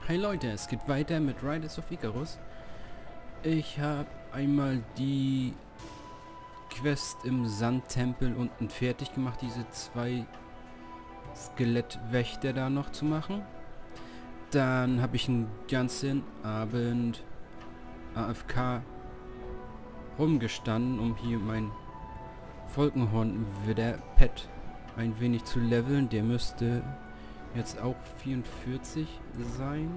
Hi Leute, es geht weiter mit Riders of Icarus. Ich habe einmal die Quest im Sandtempel unten fertig gemacht, diese 2 Skelettwächter da noch zu machen. Dann habe ich einen ganzen Abend AFK rumgestanden, um hier mein Wolkenhorn-Widder-Pet ein wenig zu leveln. Der müsste jetzt auch 44 sein.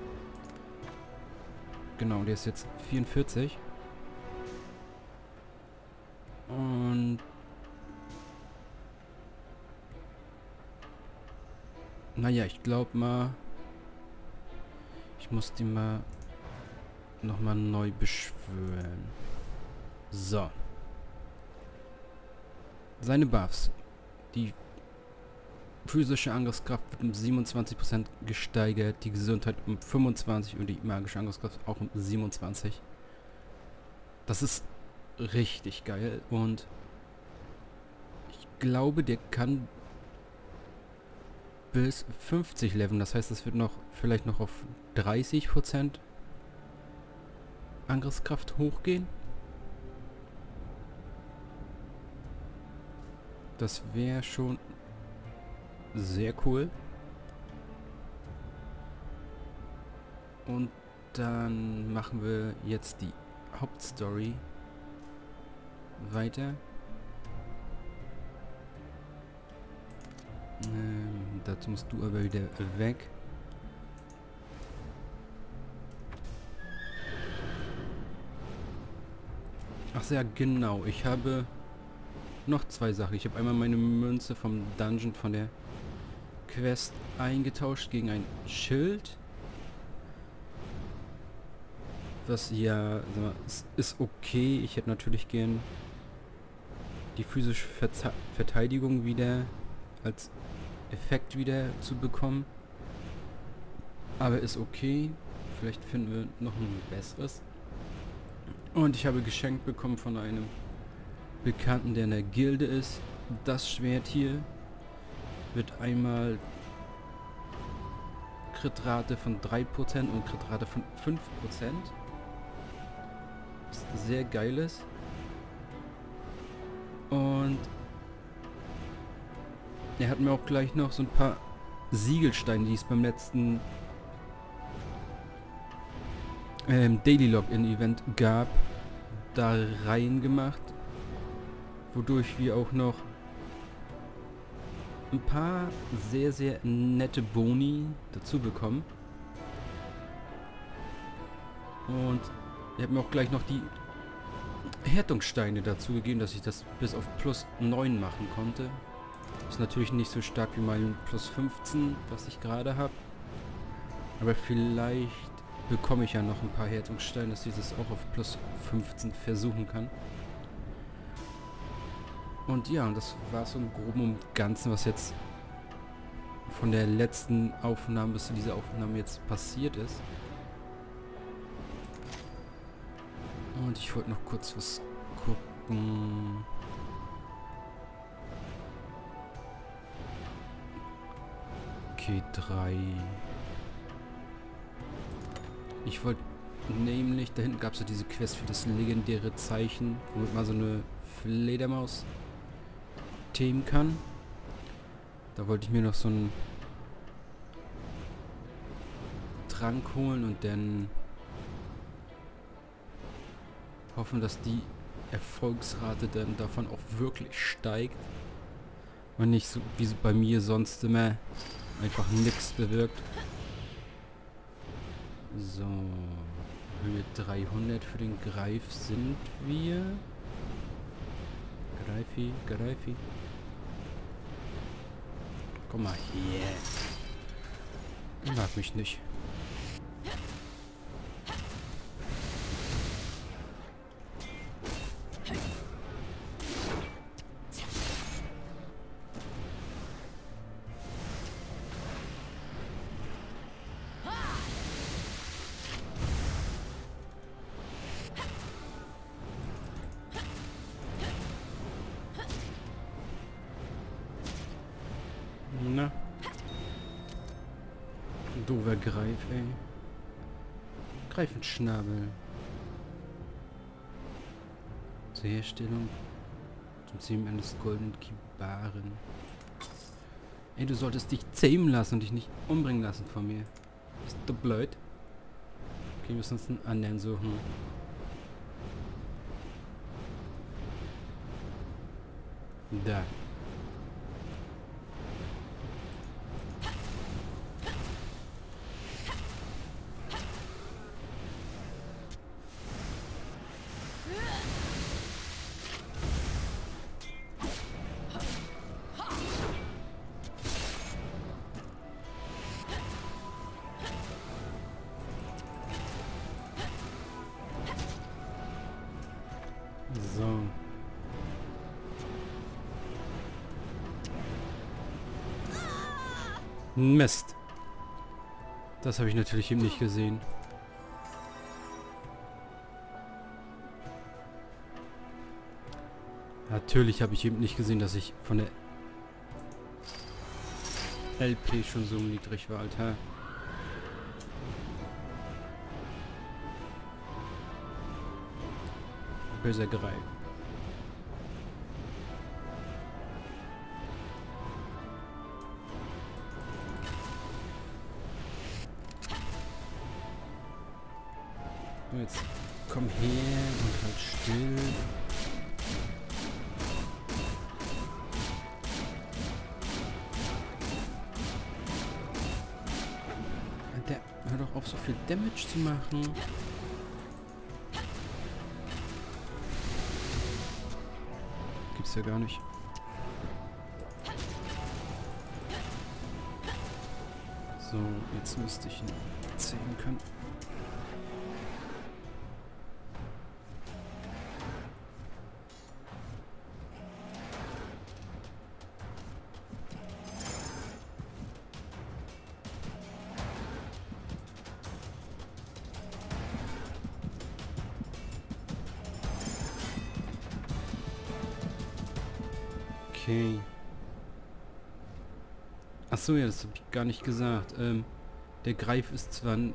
Genau, der ist jetzt 44. Und naja, ich glaube mal, ich muss die mal nochmal neu beschwören. So. Seine Buffs. Die physische Angriffskraft wird um 27% gesteigert, die Gesundheit um 25% und die magische Angriffskraft auch um 27%. Das ist richtig geil und ich glaube, der kann bis 50 leveln. Das heißt, es wird noch vielleicht noch auf 30% Angriffskraft hochgehen. Das wäre schon sehr cool. Und dann machen wir jetzt die Hauptstory weiter. Dazu musst du aber wieder weg. Ach ja, genau. Ich habe noch 2 Sachen. Ich habe einmal meine Münze vom Dungeon von der Quest eingetauscht gegen ein Schild. Was ja, sag mal, ist okay. Ich hätte natürlich gern die physische Verteidigung wieder als Effekt wieder zu bekommen. Aber ist okay. Vielleicht finden wir noch ein besseres. Und ich habe geschenkt bekommen von einem Bekannten, der in der Gilde ist. Das Schwert hier wird einmal Kritrate von 3% und Kritrate von 5%. Was sehr geil ist. Und er hat mir auch gleich noch so ein paar Siegelsteine, die es beim letzten Daily Login Event gab, da rein gemacht, wodurch wir auch noch ein paar sehr, sehr nette Boni dazu bekommen. Und er hat mir auch gleich noch die Härtungssteine dazu gegeben, dass ich das bis auf plus 9 machen konnte. Ist natürlich nicht so stark wie mein plus 15, was ich gerade habe. Aber vielleicht bekomme ich ja noch ein paar Härtungssteine, dass ich das auch auf plus 15 versuchen kann. Und ja, und das war so im Groben und Ganzen, was jetzt von der letzten Aufnahme bis zu dieser Aufnahme jetzt passiert ist. Und ich wollte noch kurz was gucken. Okay, 3. Ich wollte nämlich, da hinten gab es ja diese Quest für das legendäre Zeichen, womit man so eine Fledermaus themen kann. Da wollte ich mir noch so einen Trank holen und dann hoffen, dass die Erfolgsrate dann davon auch wirklich steigt und nicht so wie bei mir sonst immer einfach nichts bewirkt. So, Höhe 300 für den Greif sind wir. Greifi. Komm mal hier. Ich mag mich nicht. Na. Doofer Greif, ey. Greifenschnabel. Zur Herstellung zum Zähmen eines goldenen Kibaren. Ey, du solltest dich zähmen lassen und dich nicht umbringen lassen von mir. Bist du blöd? Okay, wir müssen uns einen anderen suchen. Da. So. Mist. Das habe ich natürlich eben nicht gesehen. Natürlich habe ich eben nicht gesehen, dass ich von der LP schon so niedrig war, Alter. Böser Greif. So, jetzt komm her und halt still. Alter, hör doch auf, so viel Damage zu machen. Gibt's ja gar nicht. So, jetzt müsste ich ihn zähmen können. Okay. Achso, ja, das habe ich gar nicht gesagt. Der Greif ist zwar ein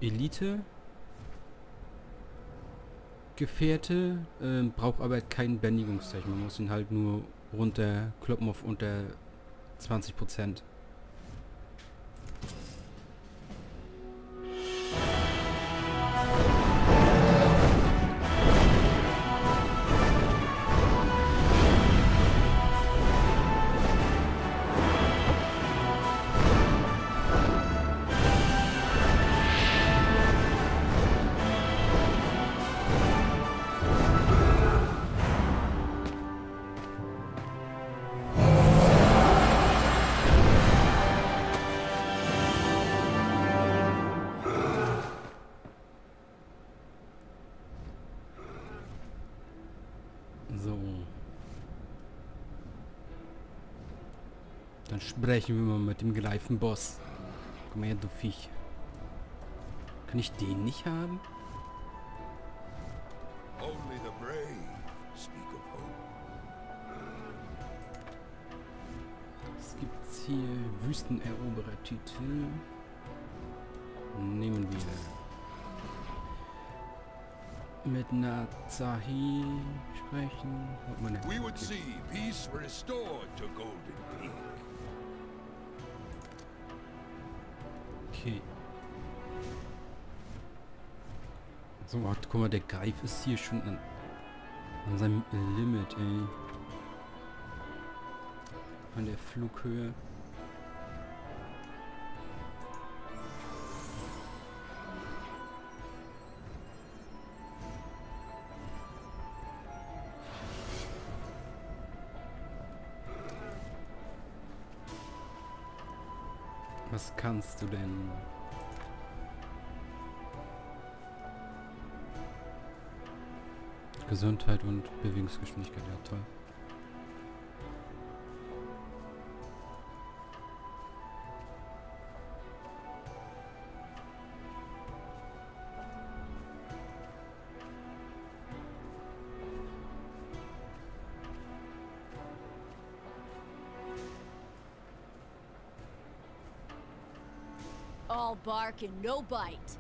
Elite-Gefährte, braucht aber kein Bändigungszeichen. Man muss ihn halt nur runterkloppen auf unter 20%. So. Dann sprechen wir mal mit dem Greifenboss. Komm her, du Viech. Kann ich den nicht haben? Only the brave speak of hope. Es gibt hier Wüsteneroberer-Titel. Nehmen wir. Mit Nazahi sprechen. We would see peace restored to Golden Peak. Okay. So, warte, guck mal, der Greif ist hier schon an seinem Limit, ey. An der Flughöhe. Was kannst du denn? Gesundheit und Bewegungsgeschwindigkeit, ja toll. All All bark and no bite.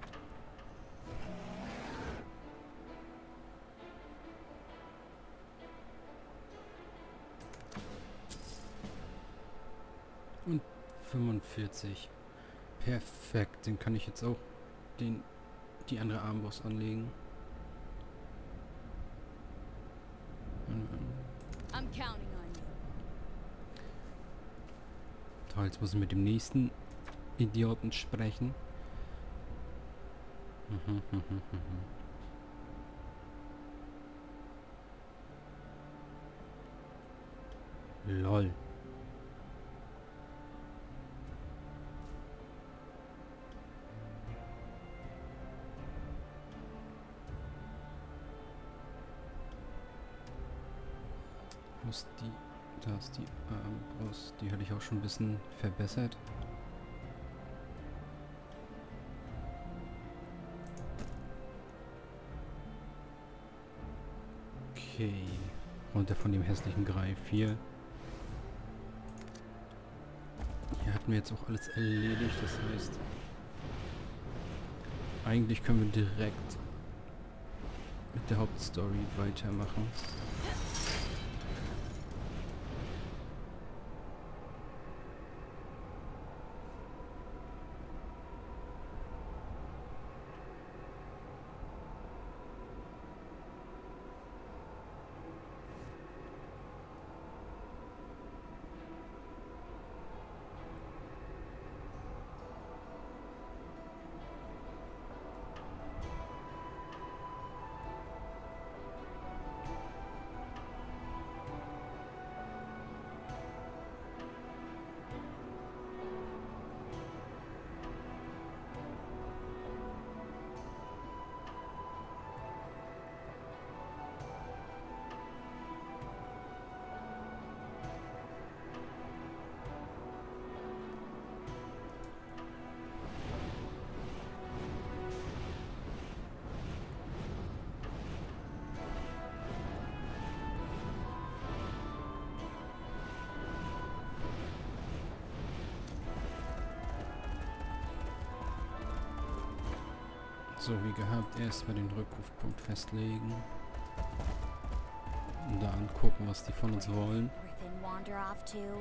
Und 45. Perfekt. Den kann ich jetzt auch die andere Armbrust anlegen. I'm counting on you. Toll, jetzt muss ich mit dem nächsten Idioten sprechen. Lol. Wo ist die? Da ist die Armbrust. Die hatte ich auch schon ein bisschen verbessert. Okay. Runter von dem hässlichen Greif hier. Hier hatten wir jetzt auch alles erledigt. Das heißt, eigentlich können wir direkt mit der Hauptstory weitermachen. So, wie gehabt, erstmal den Rückrufpunkt festlegen. Und dann gucken, was die von uns wollen. Griffin wander off too.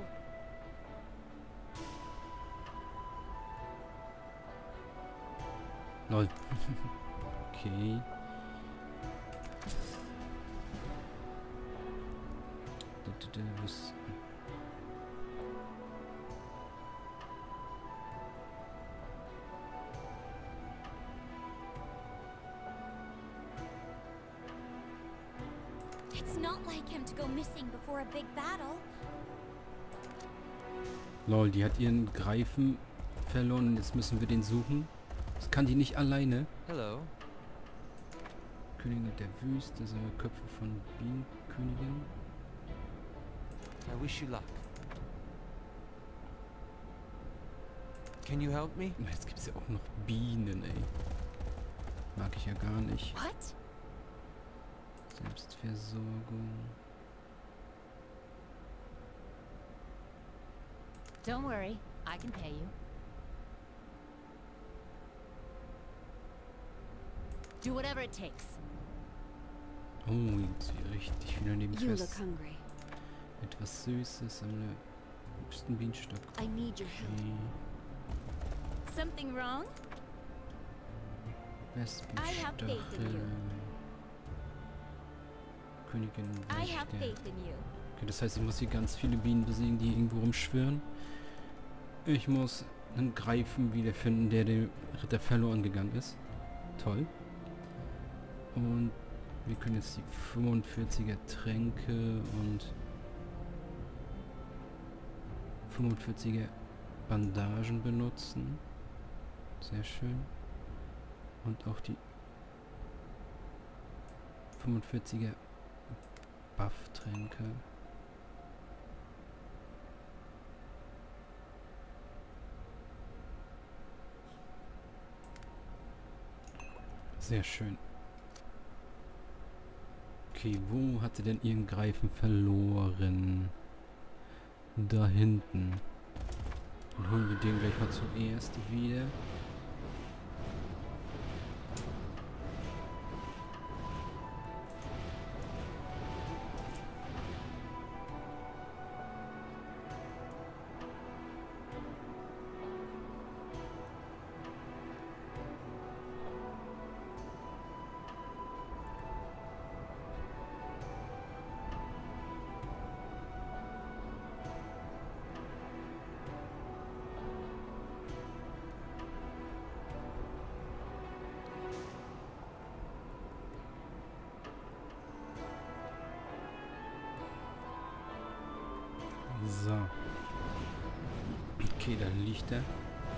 Lol. Okay. Was? It's not like him to go missing before a big battle. Lol, die hat ihren Greifen verloren und jetzt müssen wir den suchen. Das kann die nicht alleine. Hello. Königin der Wüste, so Köpfe von Bienenkönigin. I wish you luck. Can you help me? Jetzt gibt es ja auch noch Bienen, ey. Mag ich ja gar nicht. What? Selbstversorgung. Don't worry, I can pay you. Do whatever it takes. Oh, jetzt richtig wieder neben You look Quest. hungry. Etwas Süßes, sammle höchsten Bienenstock. I need your help. Okay. Something wrong? I have faith in Wespenstachel. you. Königin I have Wächter. faith in you. Okay, das heißt, ich muss hier ganz viele Bienen besiegen, die irgendwo rumschwirren. Ich muss einen Greifen wiederfinden, der dem Ritter verloren gegangen ist. Toll. Und wir können jetzt die 45er Tränke und 45er Bandagen benutzen. Sehr schön. Und auch die 45er Buff-Tränke. Sehr schön. Okay, wo hat sie denn ihren Greifen verloren? Da hinten. Dann holen wir den gleich mal zuerst wieder. So. Okay, da liegt er.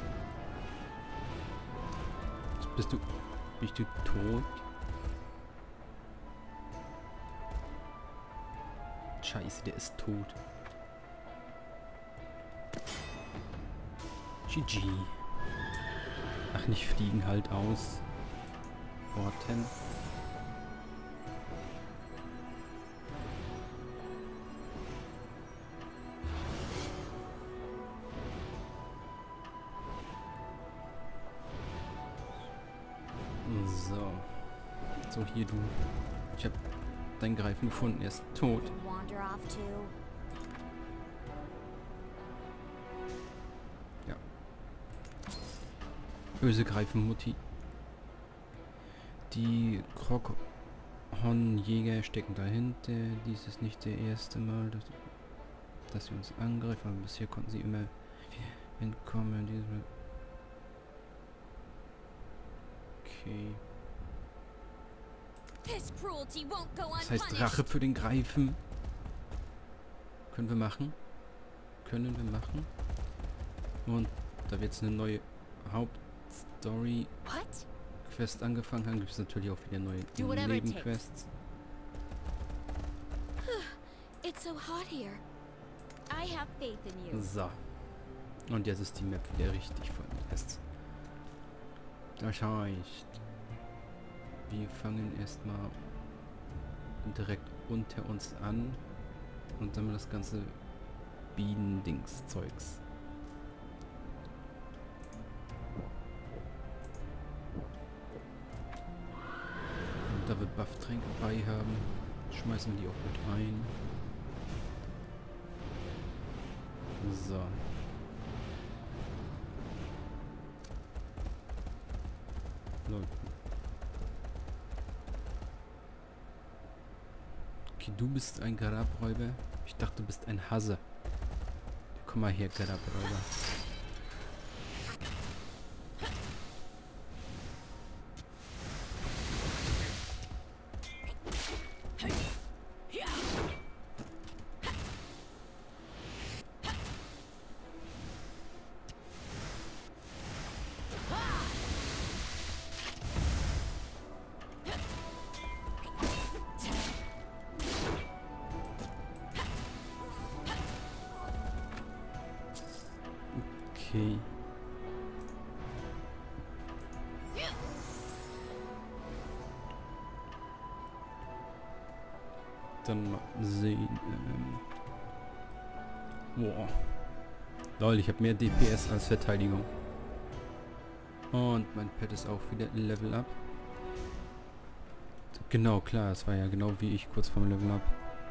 Jetzt bist du tot? Scheiße, der ist tot. GG. Ach, nicht fliegen, halt aus. Orten. So, hier du. Ich hab deinen Greifen gefunden, er ist tot. Wander off too. Ja. Böse Greifenmutti. Die Kroghornjäger stecken dahinter. Dies ist nicht der erste Mal, dass sie uns angreifen, aber bisher konnten sie immer entkommen. Diesmal. Okay. This cruelty won't go Das heißt unpunished. Rache für den Greifen. Können wir machen. Können wir machen. Und da wir jetzt eine neue Hauptstory-Quest What? angefangen haben, gibt es natürlich auch wieder neue Do whatever it takes. Nebenquests. It's so hot here. I have faith in you. So. Und jetzt ist die Map wieder richtig voll mit Quests. Das heißt, wir fangen erstmal direkt unter uns an und sammeln das ganze Bienen-Dings-Zeugs. Und da wir Buff-Tränke bei haben, schmeißen wir die auch mit rein. So. Okay, du bist ein Grabräuber. Ich dachte, du bist ein Hase. Komm mal her, Grabräuber. Okay. Dann mal sehen. Boah. Lol, ich habe mehr DPS als Verteidigung. Und mein Pet ist auch wieder Level Up. Genau, klar, es war ja genau wie ich kurz vorm Level Up.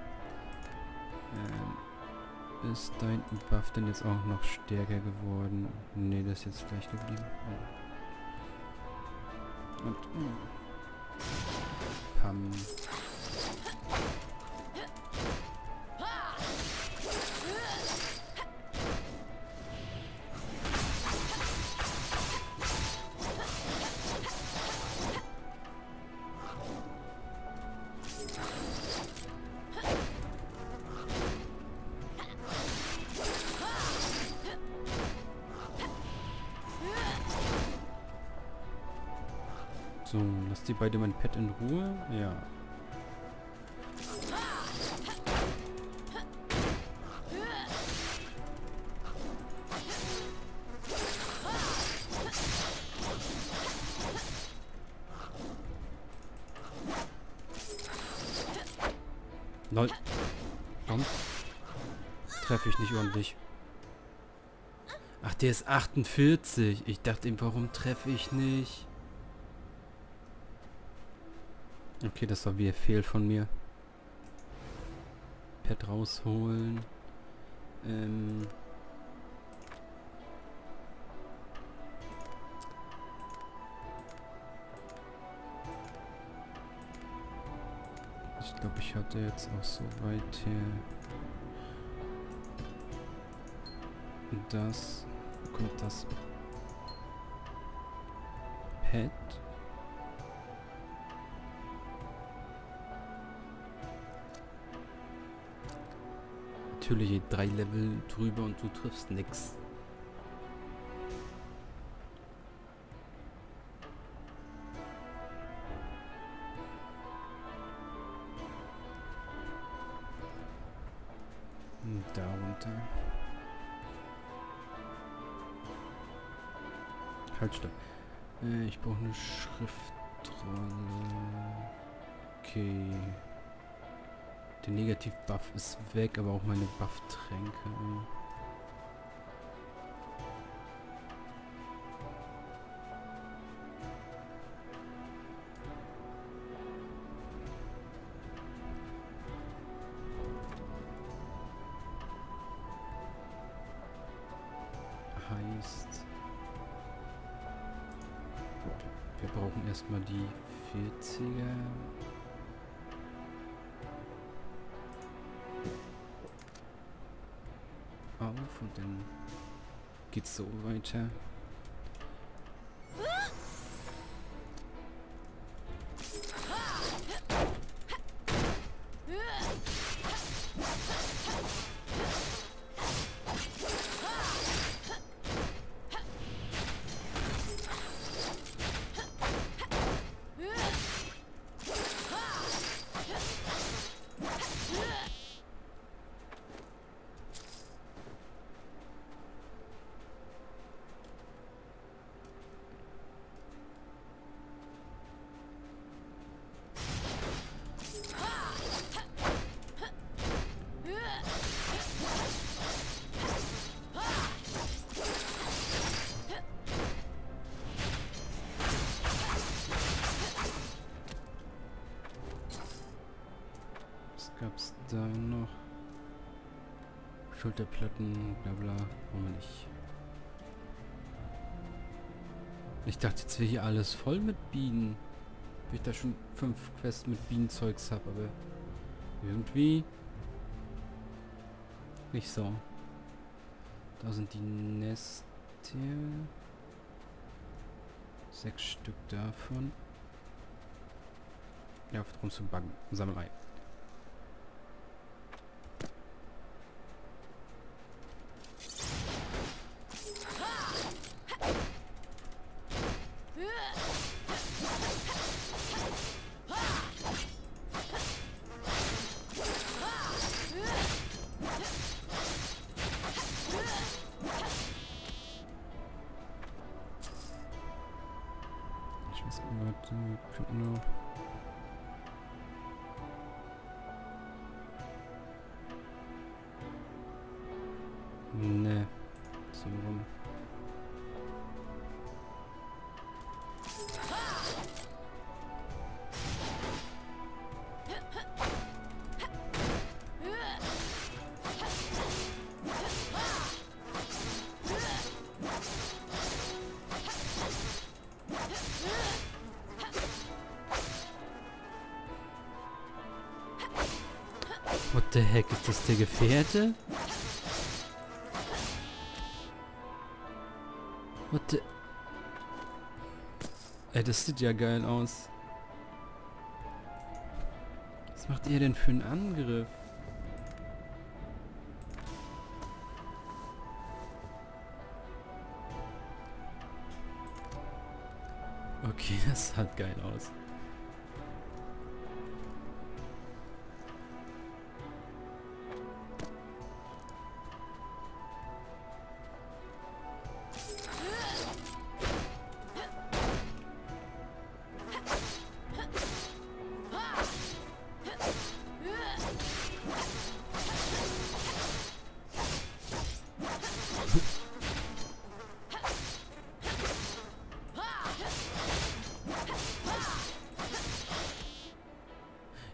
Ist dein Buff denn jetzt auch noch stärker geworden? Ne, das ist jetzt gleich geblieben. Und Pam. So, lass die beide mein Pet in Ruhe. Ja. Lol. Warum treffe ich nicht ordentlich? Ach, der ist 48. Ich dachte eben, warum treffe ich nicht? Okay, das war wieder Fehl von mir. Pad rausholen. Ich glaube, ich hatte jetzt auch so weit her. Und das kommt das Pad. Natürlich 3 Level drüber und du triffst nix. Und darunter. Halt, stopp. Ich brauche eine Schriftrolle. Okay. Der Negativ-Buff ist weg, aber auch meine Buff-Tränke. Heißt... Wir brauchen erstmal die 40er. Auf und dann geht's so weiter. Gab's da noch? Schulterplatten, bla bla, brauchen wir nicht. Ich dachte jetzt wäre hier alles voll mit Bienen. Weil ich da schon 5 Quests mit Bienenzeugs habe, aber irgendwie nicht so. Da sind die Nester. 6 Stück davon. Ja, drum zum Baggen. Sammelei. Warte, wir könnten noch... Ne, so rum. What the heck, ist das der Gefährte? What the... Ey, das sieht ja geil aus. Was macht ihr denn für einen Angriff? Okay, das sah geil aus.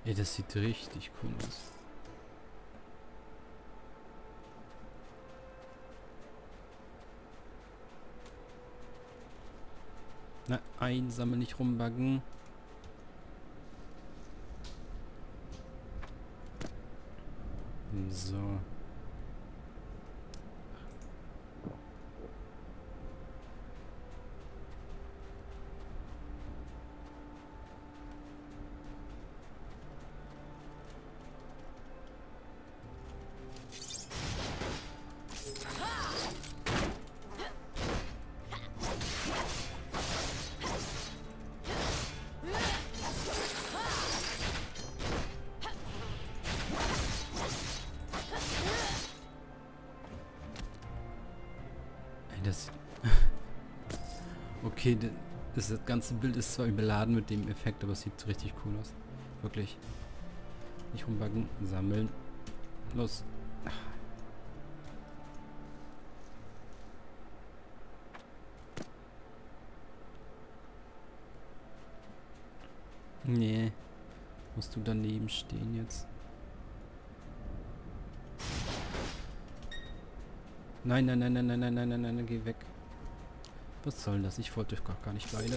Ey, das sieht richtig cool aus. Na, einsammeln, nicht rumbuggen. So. Das okay, das ganze Bild ist zwar überladen mit dem Effekt, aber es sieht richtig cool aus. Wirklich. Nicht rumbuggen, sammeln. Los. Nee. Musst du daneben stehen jetzt. Nein, nein, nein, nein, nein, nein, nein, nein, nein, geh weg. Was soll das? Ich wollte doch gar nicht beide.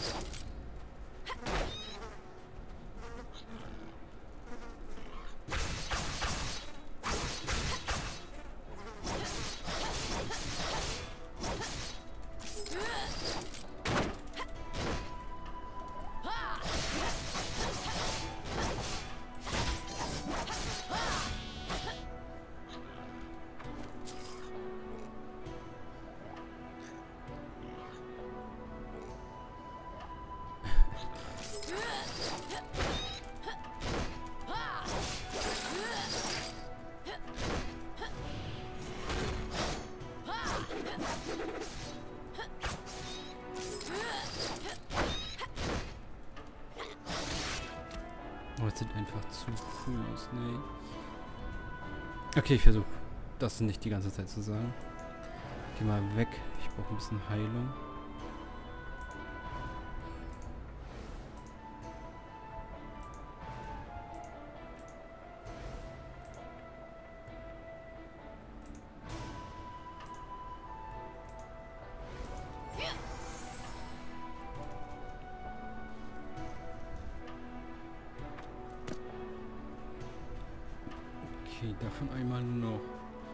Oh, das sieht einfach zu cool aus, nee. Okay, ich versuche das nicht die ganze Zeit zu sagen. Geh mal weg, ich brauche ein bisschen Heilung. Okay, davon einmal nur noch.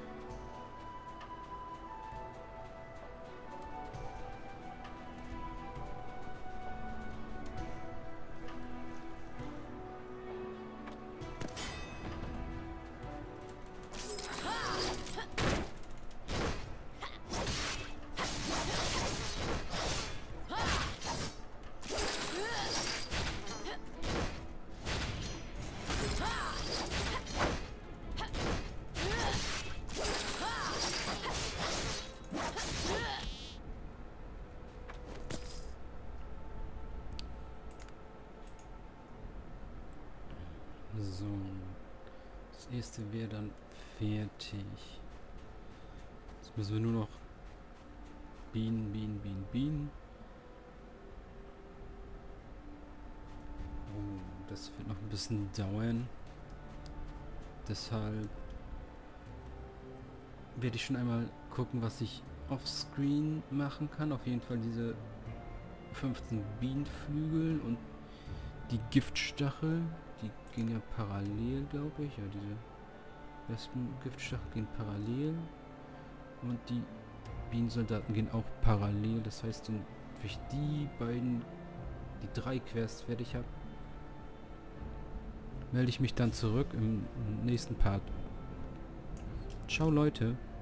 So, das erste wäre dann fertig. Jetzt müssen wir nur noch Bienen, Bienen, Bienen, Bienen. Oh, das wird noch ein bisschen dauern. Deshalb werde ich schon einmal gucken, was ich offscreen machen kann. Auf jeden Fall diese 15 Bienenflügel und die Giftstachel. Die gehen ja parallel, glaube ich. Ja, diese Wespen-Giftstachel gehen parallel. Und die Bienensoldaten gehen auch parallel. Das heißt, wenn ich die beiden, die 3 Quests fertig habe, melde ich mich dann zurück im nächsten Part. Ciao, Leute.